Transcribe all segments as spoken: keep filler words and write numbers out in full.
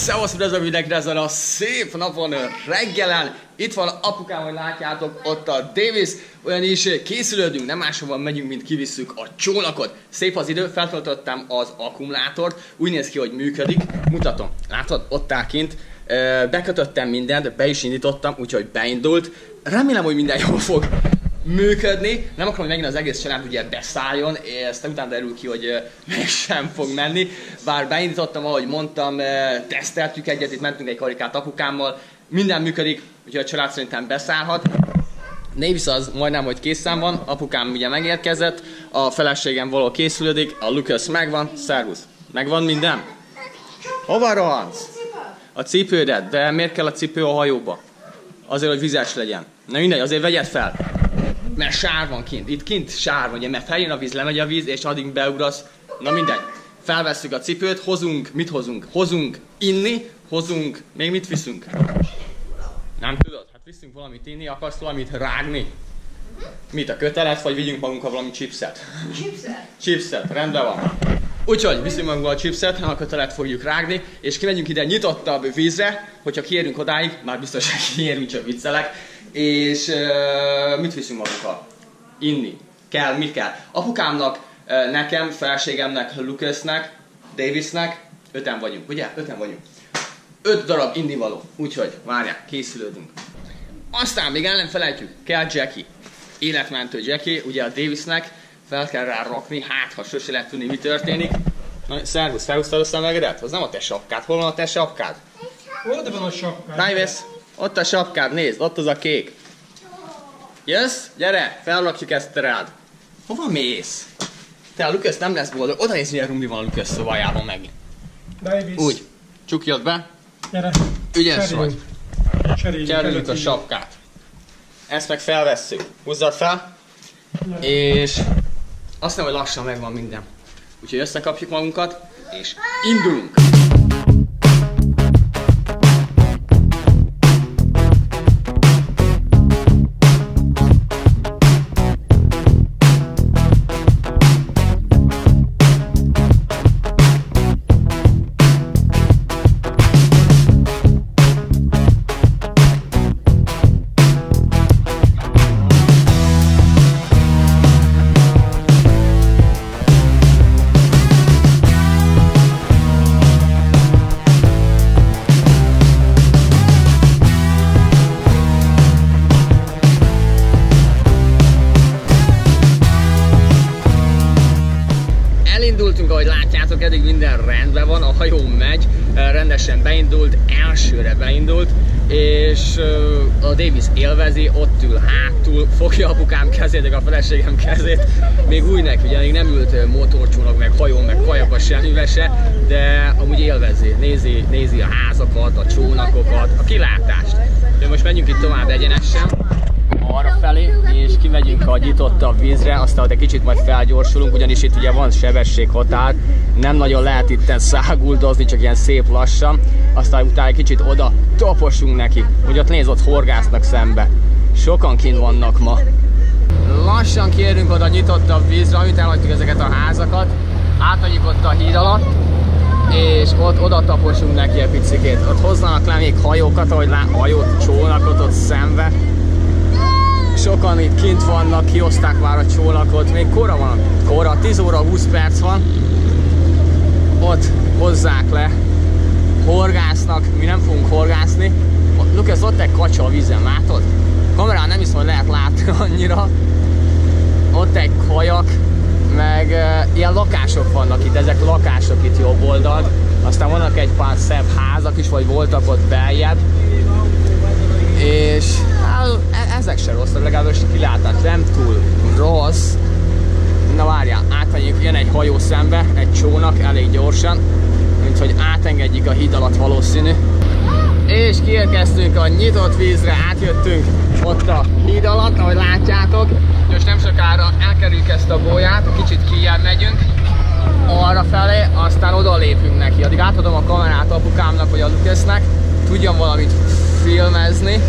Szevasz, üdvözlöm mindenkit ezen a szép napon reggelen. Itt van apukám, hogy látjátok, ott a Davis. Olyan is készülődünk, nem máshova megyünk, mint kivisszük a csónakot. Szép az idő, feltöltöttem az akkumulátort. Úgy néz ki, hogy működik. Mutatom. Látod? Ott áll kint. Bekötöttem mindent, be is indítottam, úgyhogy beindult. Remélem, hogy minden jól fog működni. Nem akarom, hogy megint az egész család ugye beszálljon, és aztán utána derül ki, hogy mégsem fog menni. Bár beindítottam, ahogy mondtam, teszteltük egyet, itt mentünk egy karikát apukámmal. Minden működik, úgyhogy a család szerintem beszállhat. Davis az majdnem, hogy készen van, apukám ugye megérkezett, a feleségem való készülődik, a Lucas megvan, szervusz. Megvan minden? Hova rohansz? A cipődet, de miért kell a cipő a hajóba? Azért, hogy vizes legyen. Na mindegy, azért vegyed fel. Mert sár van kint. Itt kint sár van, ugye, mert feljön a víz, lemegy a víz, és addig beugrasz. Na mindegy. Felvesszük a cipőt, hozunk, mit hozunk? Hozunk inni, hozunk, még mit viszünk? Nem tudod? Hát viszünk valamit inni, akarsz valamit rágni? Mit, a kötelet, vagy vigyünk magunkkal valami chipset? Chipset? Chipset, rendben van. Úgyhogy viszünk magunkkal a chipset, a kötelet fogjuk rágni, és kimegyünk ide nyitottabb vízre, hogyha kiérünk odáig, már biztos, hogy kiérünk, csak viccelek. És uh, mit viszünk magunkkal? Inni. Kell, mit kell? Apukámnak, uh, nekem, feleségemnek, Lucasnek, Davisnek, öten vagyunk, ugye? Öten vagyunk. Öt darab innivaló. Úgyhogy, várják, készülődünk. Aztán még el nem felejtjük, kell Jackie. Életmentő Jackie, ugye a Davisnek, fel kell rá rakni, hát ha sose lehet tudni, mi történik. Na, szervusz, felhúztad a szemegedet? Az nem a te sapkád. Hol van a te sapkád? Oda van a sapkád. Davis, ott a sapkád, nézd, ott az a kék. Jössz? Gyere, felrakjuk ezt rád. Hova mész? Te, a Lucas nem lesz boldog. Oda nézd, milyen rumli van a Lucas szobájában megint. Davis. Úgy, csukjad be. Gyere. Ügyes vagy. Cseréljük. Cseréljük a sapkát. Ezt meg felvesszük. Húzzad fel. És azt nem, hogy lassan megvan minden. Úgyhogy összekapjuk magunkat, és indulunk! Ahogy látjátok, eddig minden rendben van, a hajó megy, rendesen beindult, elsőre beindult, és a Davis élvezi, ott ül hátul, fogja apukám kezét, a feleségem kezét, még úgy neki, ugye még nem ült motorcsónak, meg hajó, meg kajaka semmibe se, de amúgy élvezi, nézi, nézi a házakat, a csónakokat, a kilátást. De most menjünk itt tovább egyenesen, arra felé, és kimegyünk a nyitottabb vízre, aztán ott egy kicsit majd felgyorsulunk, ugyanis itt ugye van sebességhatár, nem nagyon lehet itten száguldozni, csak ilyen szép lassan, aztán utána egy kicsit oda taposunk neki, hogy ott nézd, ott horgásznak szembe. Sokan kint vannak ma. Lassan kiérünk oda a nyitottabb vízre, amit elhagytuk ezeket a házakat, átmegyünk ott a híd alatt, és ott oda taposunk neki egy picikét. Ott hozzanak le még hajókat, ahogy lát, hajót, csónakot ott szembe. Sokan itt kint vannak, kihozták már a csónakot, még kora van, kora, tíz óra húsz perc van, ott hozzák le, horgásznak, mi nem fogunk horgászni. Lucas, ott egy kacsa a vízen, látod? Kamerán nem hiszem, hogy lehet látni annyira. Ott egy kajak, meg uh, ilyen lakások vannak itt, ezek lakások itt jobb oldalt, aztán vannak egy pár szebb házak is, vagy voltak ott beljebb. És hát, ezek se rosszak, legalábbis kilátás nem túl rossz. Na várjál, átmegyünk, jön egy hajó szembe, egy csónak elég gyorsan, mint hogy átengedjük a híd alatt valószínű. És kiérkeztünk a nyitott vízre, átjöttünk ott a híd alatt, ahogy látjátok. Most nem sokára elkerüljük ezt a gólyát, kicsit kijjebb megyünk arra felé, aztán oda lépünk neki. Addig átadom a kamerát apukámnak vagy a Lucasnek, tudjam valamit filmezni.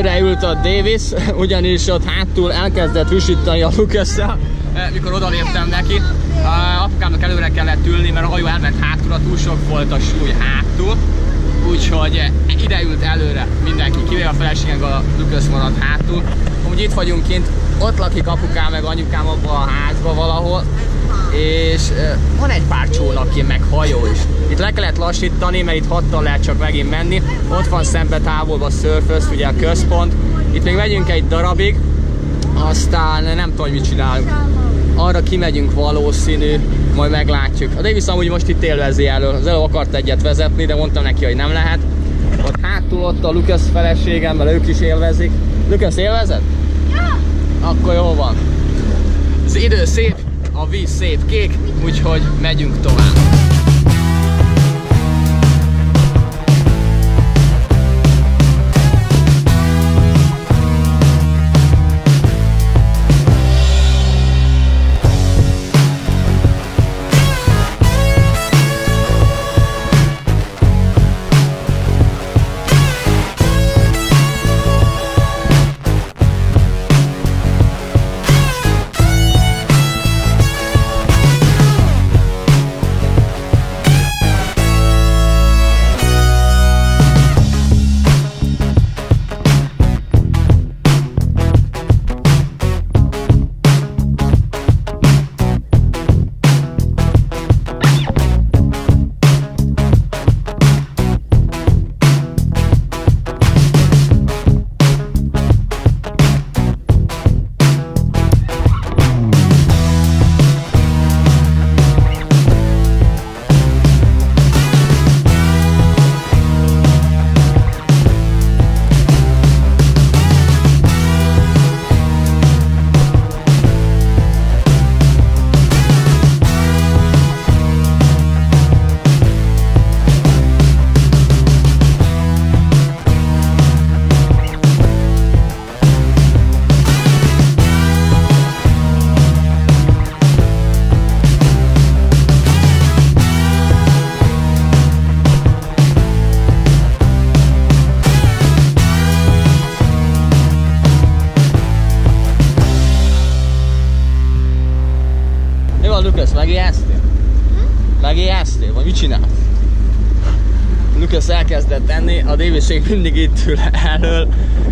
Előre ült a Davis, ugyanis ott hátul elkezdett hűsíteni a Lucas-szel, mikor odaléptem neki. Apukámnak előre kellett ülni, mert a hajó elment hátulra, túl sok volt a súly hátul. Úgyhogy ide ült előre mindenki, kivéve a feleségem, a Lucas maradt hátul. Úgy itt vagyunk kint, ott lakik apukám meg anyukám abban a házban valahol, és van egy pár csónak, meg hajó is. Itt le kellett lassítani, mert itt hattal lehet csak megint menni. Ott van szembe távolban a Surfers, ugye a központ. Itt még megyünk egy darabig, aztán nem tudom, mit csinálunk. Arra kimegyünk valószínű, majd meglátjuk. A Davis amúgy most itt élvezi elől. Az elő akart egyet vezetni, de mondtam neki, hogy nem lehet. Ott hátul ott a Lucas feleségemmel, ők is élvezik. Lucas, élvezed? Ja! Akkor jó van. Az idő szép, a víz szép kék, úgyhogy megyünk tovább. Lucas, megijesztél? Megijesztél? Vagy mit csinálsz? Lucas elkezdett enni, a Davis még mindig itt ül elől.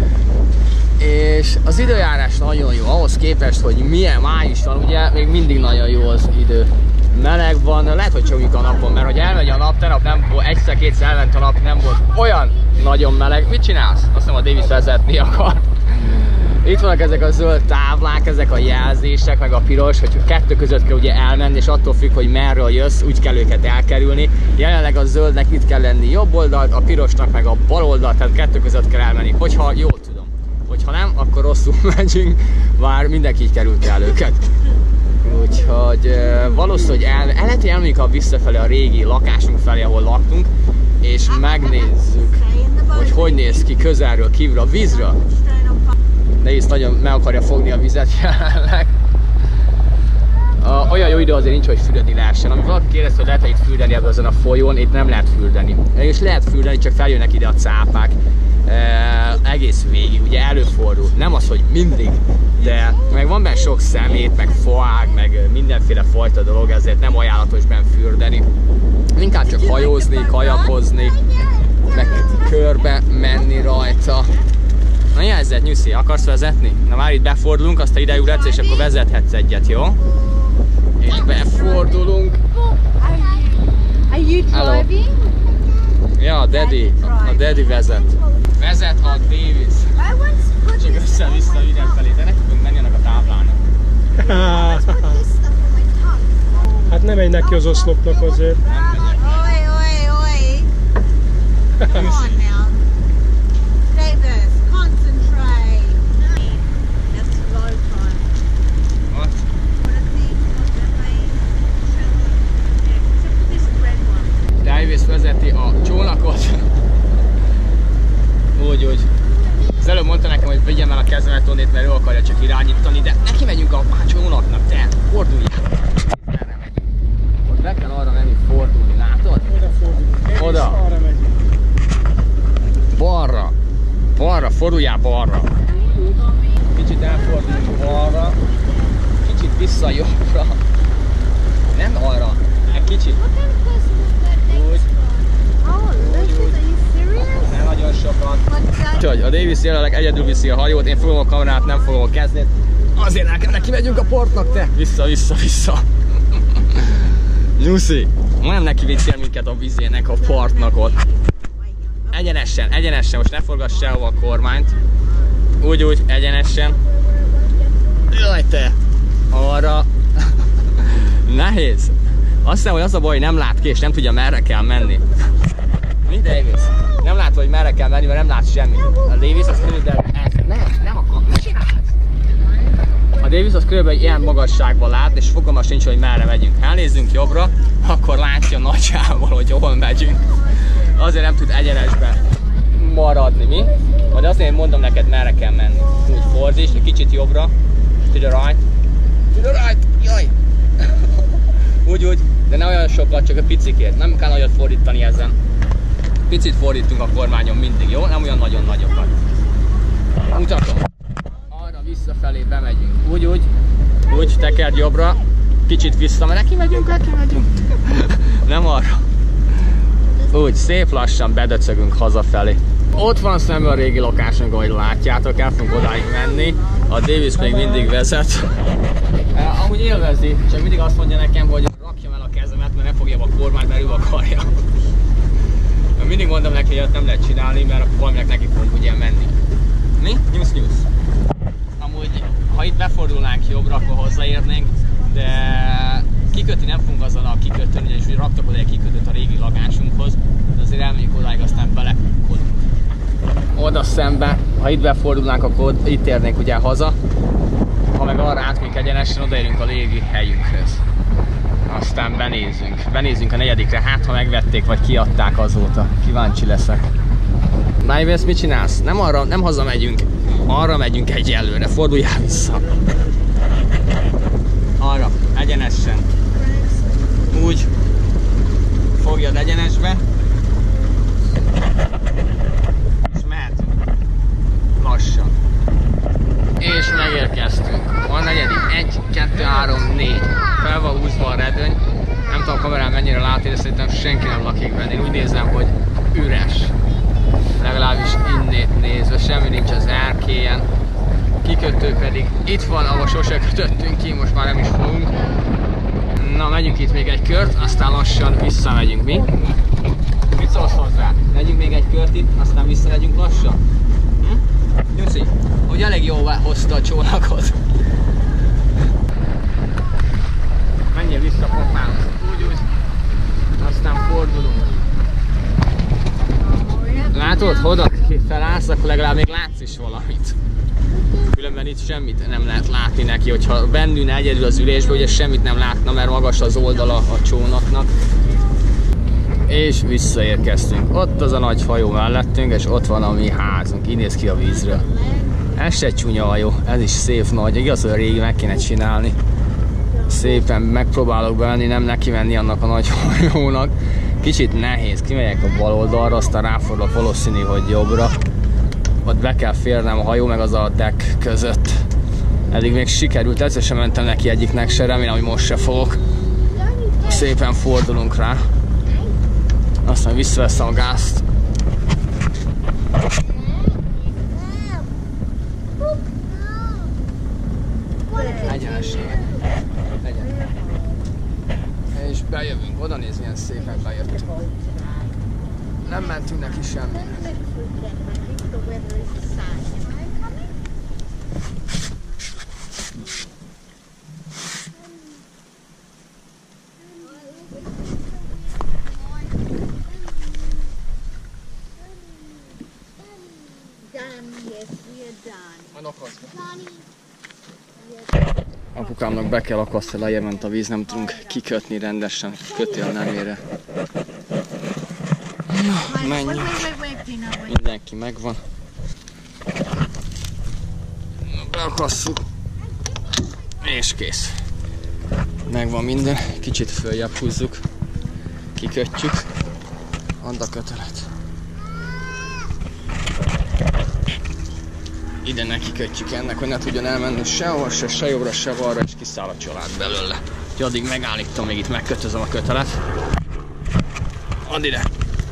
És az időjárás nagyon jó, ahhoz képest, hogy milyen május van, ugye még mindig nagyon jó az idő. Meleg van, lehet, hogy csomik a napon, mert hogy elmegy a nap, tegnap nem volt, egyszer-kétszer elment a nap, nem volt olyan nagyon meleg. Mit csinálsz? Azt hiszem a Davis vezetni akar. Itt vannak ezek a zöld táblák, ezek a jelzések, meg a piros, hogy kettő között kell ugye elmenni, és attól függ, hogy merről jössz, úgy kell őket elkerülni. Jelenleg a zöldnek itt kell lenni jobb oldalt, a pirosnak meg a bal oldalt, tehát kettő között kell elmenni, hogyha jól tudom. Hogyha nem, akkor rosszul megyünk, bár mindenki így került el őket. Úgyhogy valószínűleg el, el lehet, hogy elmegyünk a visszafelé a régi lakásunk felé, ahol laktunk, és megnézzük, hogy hogy néz ki közelről, kívül a vízről. Nehéz nagyon meg akarja fogni a vizet jelenleg. Olyan jó idő azért nincs, hogy fürdeni lehessen. Amikor valaki kérdezte, hogy lehet-e itt fürdeni ebben azon a folyón, itt nem lehet fürdeni. És lehet fürdeni, csak feljönnek ide a cápák. E, egész végig, ugye előfordul. Nem az, hogy mindig, de meg van benne sok szemét, meg foág, meg mindenféle fajta dolog, ezért nem ajánlatos benne fürdeni. Inkább csak hajózni, kajakozni, meg körbe menni rajta. Na jelzed, Nyuszi, akarsz vezetni? Na már itt befordulunk, azt ide ülhetsz, és akkor vezethetsz egyet, jó? És befordulunk. Are you driving? Ja, a Daddy, a Daddy vezet. Vezet a Davis. Csak össze-vissza mindenfelé, de ne tudunk menni annak a táblának. Hát nem megy neki az oszlopnak azért. Nem megyek. Oi, oi, oi. Come on now. Davis, concentrate. That's low time. What? What a thing, what a thing. Yeah, except for this red one. Davis vezeti a csónakot. Úgy, úgy. Az előbb mondta nekem, hogy vigyem el a kezemet onnét, mert ő akarja csak irányítani, de neki megyünk a csónaknak, te forduljál. Erre megyünk. Ott be kell arra menni fordulni, látod? Oda fordulunk. Oda. Arra megyünk. Balra. Balra forduljál balra. Kicsit elfordulunk balra. Kicsit vissza jobbra. Nem arra. Egy kicsit. Úgy. Nem nagyon sokan. Úgyhogy a Davis jelenleg egyedül viszi a hajót, én fogom a kamerát, nem fogom a kezdét. Azért el kell neki megyünk a portnak, te! Vissza, vissza, vissza! Nyuszi! Nem neki vicél minket a vizének, a partnak ott. Egyenesen, egyenesen, most ne forgass sehova a kormányt. Úgy, úgy, egyenesen. Jaj te! Arra. Nehéz. Azt hiszem, hogy az a baj, hogy nem lát ki, és nem tudja, merre kell menni. Mi, Davis? Nem látod, hogy merre kell menni, mert nem lát semmit. A Davis az körülbelül... Nem, nem akar, mit csinálsz? A Davis az körülbelül egy ilyen magasságban lát, és fogalma sincs, hogy merre megyünk. Ha elnézzünk jobbra, akkor látja nagyjából, hogy hol megyünk. Azért nem tud egyenesben maradni, mi? Majd azt én mondom neked, merre kell menni. Úgy fordíts, egy kicsit jobbra. To the right. To the right! Jaj! Úgy, úgy, de ne olyan sokat, csak a picikért. Nem kell nagyot fordítani ezen. Picit fordítunk a kormányon mindig, jó? Nem olyan nagyon nagyokat. Mutatom. Arra visszafelé bemegyünk. Úgy, úgy. Úgy, tekerd jobbra. Kicsit vissza, mert neki megyünk, neki megyünk. Nem arra. Úgy, szép lassan bedöcögünk hazafelé. Ott van szemben a régi lakásunk, ahogy látjátok, el fogunk odáig menni. A Davis még mindig vezet. Eh, amúgy élvezi, csak mindig azt mondja nekem, hogy rakjam el a kezemet, mert ne fogjam a kormányt, mert ő akarja. Mindig mondom neki, hogy ezt nem lehet csinálni, mert akkor valaminek neki fogunk ugye menni. Mi? Nyusz, nyusz. Amúgy, ha itt befordulnánk jobbra, akkor hozzáérnénk, de kikötni nem fogunk azon a kikötőn, ugyanis úgy raktak oda egy kikötőt a régi lakásunkhoz, de azért elmegyünk odáig, aztán belekukkodunk. Oda szembe, ha itt befordulnánk, akkor itt érnénk ugye haza, ha meg arra átmegyünk egyenesen, odaérünk a régi helyünkhöz. Aztán benézünk. Benézünk a negyedikre, hát ha megvették, vagy kiadták azóta. Kíváncsi leszek. Davis, mit csinálsz? Nem arra, nem haza megyünk. Arra megyünk egyelőre. Forduljál vissza. Arra, egyenesen. Úgy. Fogjad egyenesbe. És mehetünk. Lassan. És megérkeztünk. A negyedik. Egy, kettő, három, négy. Fel van húzva a redőny. Nem tudom a kamerán mennyire látni, de szerintem senki nem lakik benne. Én úgy nézem, hogy üres. Legalábbis innét nézve. Semmi nincs az erkélyen. Kikötő pedig itt van, ahol sose kötöttünk ki, most már nem is fogunk. Na, megyünk itt még egy kört, aztán lassan visszamegyünk, mi? Mit szólsz hozzá? Megyünk még egy kört itt, aztán visszamegyünk lassan? Hm? Nyuszi, hogy elég jóvá hozta a csónakot. Menjél vissza kopmához. Úgy, úgy. Aztán fordulunk. Látod, ha oda felállsz, akkor legalább még látsz is valamit. Különben itt semmit nem lehet látni neki, hogyha bennülne egyedül az ülésbe, ugye semmit nem látna, mert magas az oldala a csónaknak. És visszaérkeztünk. Ott az a nagy hajó mellettünk, és ott van a mi házunk. Így néz ki a vízről. Ez se csúnya hajó, ez is szép nagy. Igaz, hogy a régi meg kéne csinálni. Szépen megpróbálok bemenni, nem neki menni annak a nagy hajónak. Kicsit nehéz, kimegyek a bal oldalra, aztán ráfordulok valószínű, hogy jobbra. Ott be kell férnem a hajó meg az a deck között. Eddig még sikerült, egyszer sem mentem neki egyiknek se, remélem, hogy most se fogok. Szépen fordulunk rá. Aztán visszaveszem a gázt. Egyenesen. Legyen. És bejövünk, oda néz, milyen szépen bejöttünk. Nem mentünk neki semmi. Apukámnak be kell akasztani, lejjebb ment a víz, nem tudunk kikötni rendesen, kötél nem ére. Na, menjünk. Mindenki megvan. Beakasszuk. És kész. Megvan minden. Kicsit följebb húzzuk. Kikötjük. Add a kötelet. ide neki kötjük ennek, hogy ne tudjon elmenni sehol, se, se jobbra, se balra, és kiszáll a család belőle. Úgyhogy addig megállítom, még itt megkötözöm a kötelet. Add ide!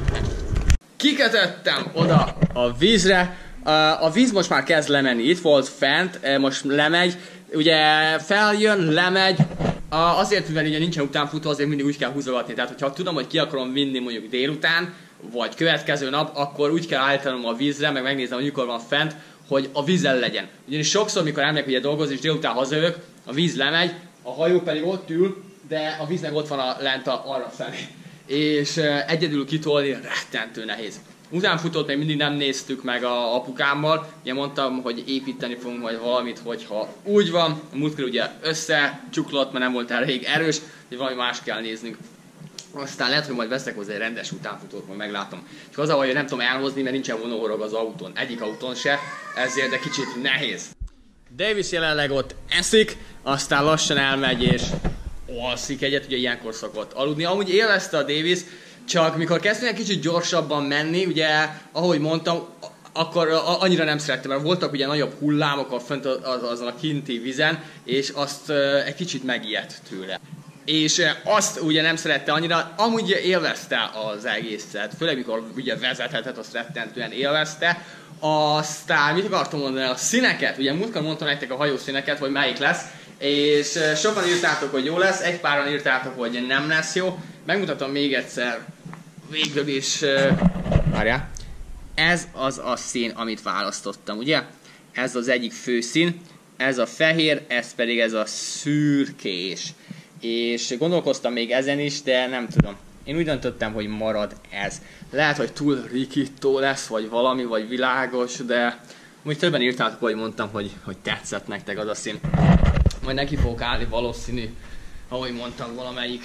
Kikötöttem oda a vízre. A víz most már kezd lemenni, itt volt fent, most lemegy. Ugye feljön, lemegy. Azért, mivel ugye nincsen utánfutó, azért mindig úgy kell húzogatni. Tehát, hogyha tudom, hogy ki akarom vinni mondjuk délután, vagy következő nap, akkor úgy kell állítanom a vízre, meg megnézem, hogy mikor van fent, hogy a vízzel legyen. Ugyanis sokszor, mikor elmegyek ugye dolgozni, és délután hazajövök, a víz lemegy, a hajó pedig ott ül, de a víz meg ott van a, lent a, arra felé. És uh, egyedül kitolni rettentő nehéz. Utánfutót még mindig nem néztük meg a apukámmal. Ugye mondtam, hogy építeni fogunk majd valamit, hogyha úgy van. A múltkor ugye összecsuklott, mert nem volt elég erős, hogy valami más kell néznünk. Aztán lehet, hogy majd veszek hozzá egy rendes utánfutót, majd meglátom. Csak az a baj, hogy nem tudom elhozni, mert nincsen vonóhorog az autón. Egyik autón se, ezért de kicsit nehéz. Davis jelenleg ott eszik, aztán lassan elmegy és alszik egyet, ugye ilyenkor szokott aludni. Amúgy élvezte a Davis, csak mikor kezdtem egy kicsit gyorsabban menni, ugye, ahogy mondtam, akkor annyira nem szerettem, mert voltak ugye nagyobb hullámok a fönt azon a kinti vizen, és azt egy kicsit megijedt tőle. És azt ugye nem szerette annyira, amúgy élvezte az egészet, főleg mikor ugye vezethetett, azt rettentően élvezte. Aztán mit akartam mondani, a színeket, ugye múltkor mondtam nektek a hajószíneket, hogy melyik lesz, és sokan írtátok, hogy jó lesz, egy páran írtátok, hogy nem lesz jó. Megmutatom még egyszer, végül is, várjál, ez az a szín, amit választottam, ugye? Ez az egyik fő szín, ez a fehér, ez pedig ez a szürkés. És gondolkoztam még ezen is, de nem tudom. Én úgy döntöttem, hogy marad ez. Lehet, hogy túl rikító lesz, vagy valami, vagy világos, de úgy többen írtátok, hogy mondtam, hogy, hogy tetszett nektek az a szín. Majd neki fogok állni valószínű, ahogy mondtam, valamelyik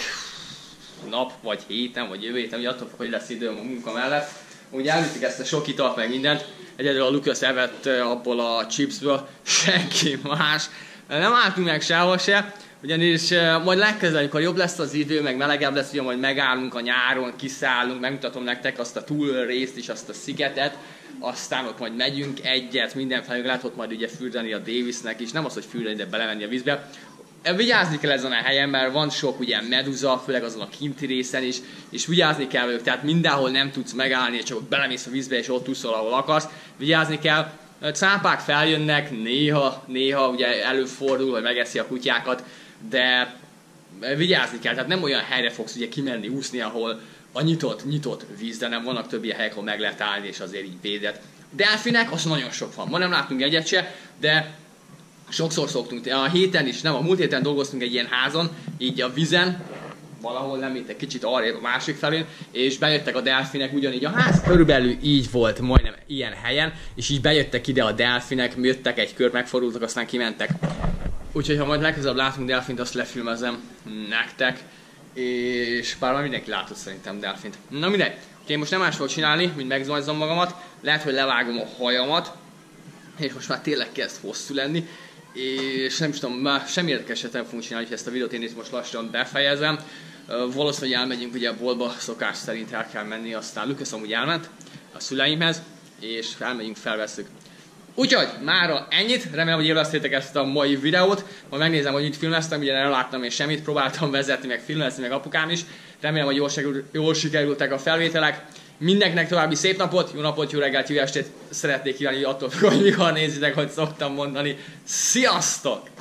nap, vagy héten, vagy jövő héten, hogy attól fog, hogy lesz időm a munka mellett. Úgy elviszik ezt a sok italt, meg mindent. Egyedül a Lucas evett abból a chipsből, senki más. Nem álltunk meg sehol se. Ugyanis uh, majd legközelebb, amikor jobb lesz az idő, meg melegebb lesz, ugye majd megállunk a nyáron, kiszállunk, megmutatom nektek azt a túl részt is, azt a szigetet, aztán ott majd megyünk egyet, mindenfelé lehet ott majd ugye fürdeni a Davisnek is, nem az, hogy fürdeni, de belemenni a vízbe. Vigyázni kell ezen a helyen, mert van sok ugye meduza, főleg azon a kinti részen is, és vigyázni kell velük, tehát mindenhol nem tudsz megállni, csak ott belemész a vízbe, és ott úszol, ahol akarsz. Vigyázni kell. Cápák feljönnek, néha, néha ugye előfordul, hogy megeszi a kutyákat, de vigyázni kell, tehát nem olyan helyre fogsz ugye kimenni, úszni, ahol a nyitott, nyitott víz, de nem vannak több ilyen helyek, ahol meg lehet állni, és azért így védett. Delfinek, az nagyon sok van. Ma nem látunk egyet se, de sokszor szoktunk. A héten is, nem, a múlt héten dolgoztunk egy ilyen házon, így a vizen, valahol nem itt egy kicsit arrébb a másik felén, és bejöttek a delfinek ugyanígy a ház. Körülbelül így volt, majdnem ilyen helyen, és így bejöttek ide a delfinek, jöttek egy kört, megfordultak, aztán kimentek. Úgyhogy ha majd legközelebb látunk delfint, azt lefilmezem nektek, és bár már mindenki látott szerintem delfint. Na mindegy, úgyhogy én most nem más fogok csinálni, mint megzajzom magamat, lehet, hogy levágom a hajamat, és most már tényleg kezd hosszú lenni, és nem is tudom, már semmi érdekeset nem fogunk csinálni, hogy ezt a videót én itt most lassan befejezem. Valószínűleg elmegyünk ugye a boltba, szokás szerint el kell menni, aztán Lucas amúgy elment a szüleimhez, és elmegyünk, felvesszük. Úgyhogy mára ennyit, remélem, hogy élveztétek ezt a mai videót, majd megnézem, hogy itt filmeztem, ugye nem láttam én semmit, próbáltam vezetni, meg filmezni, meg apukám is. Remélem, hogy jól, sikerül, jól sikerültek a felvételek. Mindenkinek további szép napot, jó napot, jó reggelt, jó estét szeretnék kívánni, attól függ, hogy mikor nézitek, hogy szoktam mondani. Sziasztok!